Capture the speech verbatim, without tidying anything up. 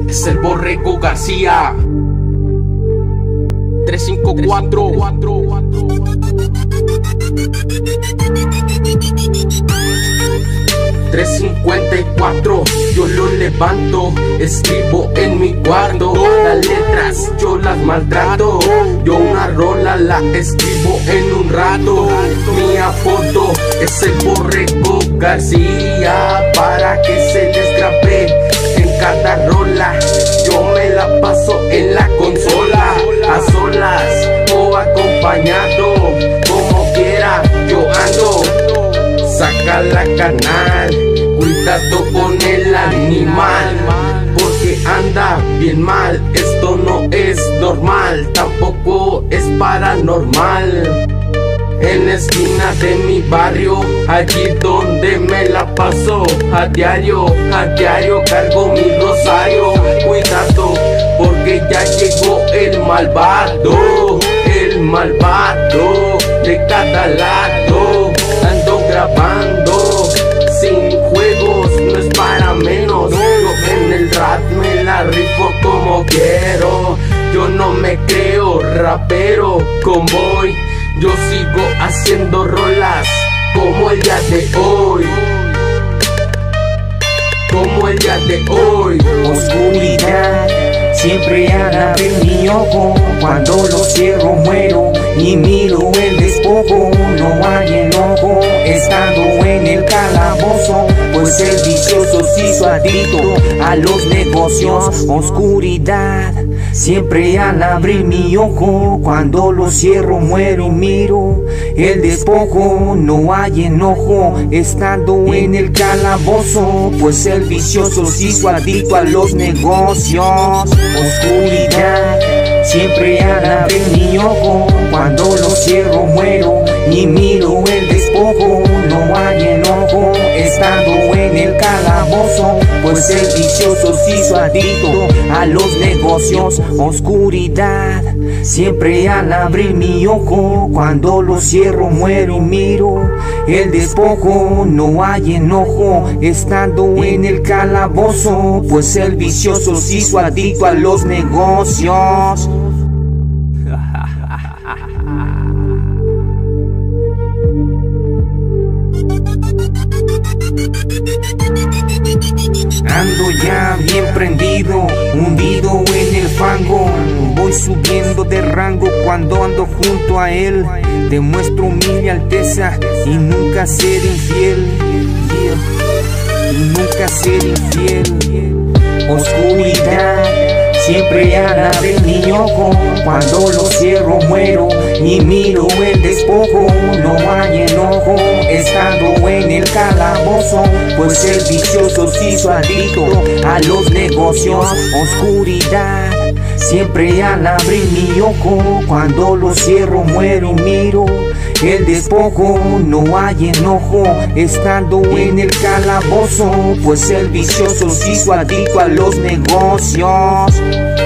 Es el Borrego García. Tres cinco cuatro. tres cincuenta y cuatro, yo lo levanto, escribo en mi cuarto. Las letras yo las maltrato, yo una rola la escribo en un rato. Mi apodo es el Borrego García, para que se desgrape en cada rola. Yo me la paso en la consola, a solas o acompañado, como quiera yo ando. Saca la canal, cuidado con el animal, porque anda bien mal. Esto no es normal, tampoco es paranormal. En la esquina de mi barrio, allí donde me la paso a diario, a diario cargo mi rosario. Cuidado, porque ya llegó el malvado, el malvado de cada lado. Ando grabando sin juegos, no es para menos. Yo en el rap me la rifo como quiero. Yo no me creo rapero, convoy. Yo sigo haciendo rolas como el día de hoy, como el día de hoy. Oscuridad siempre abre mi ojo, cuando lo cierro muero y miro el despojo. No hay enojo estando en el calabozo, pues el vicioso se hizo adicto a los negocios. Oscuridad siempre al abrir mi ojo, cuando lo cierro muero y miro el despojo. No hay enojo estando en el calabozo, pues el vicioso se hizo adicto a los negocios. Oscuridad siempre al abrir mi ojo, cuando lo cierro muero y miro el despojo. No hay enojo estando en el calabozo, pues el vicioso se hizo adicto a los negocios. Oscuridad siempre al abrir mi ojo, cuando lo cierro muero y miro el despojo. No hay enojo estando en el calabozo, pues el vicioso se hizo adicto a los negocios. Ando ya bien prendido, hundido en el fango. Voy subiendo de rango cuando ando junto a él. Demuestro mi alteza y nunca ser infiel, yeah. Y nunca ser infiel. Oscuridad siempre al abrir mi ojo, cuando lo cierro muero y miro el despojo. No hay enojo estando en el calabozo, pues el vicioso se hizo adicto a los negocios. Oscuridad siempre al abrir mi ojo, cuando lo cierro muero y miro el despojo. No hay enojo estando en el calabozo, pues el vicioso se hizo adicto a los negocios.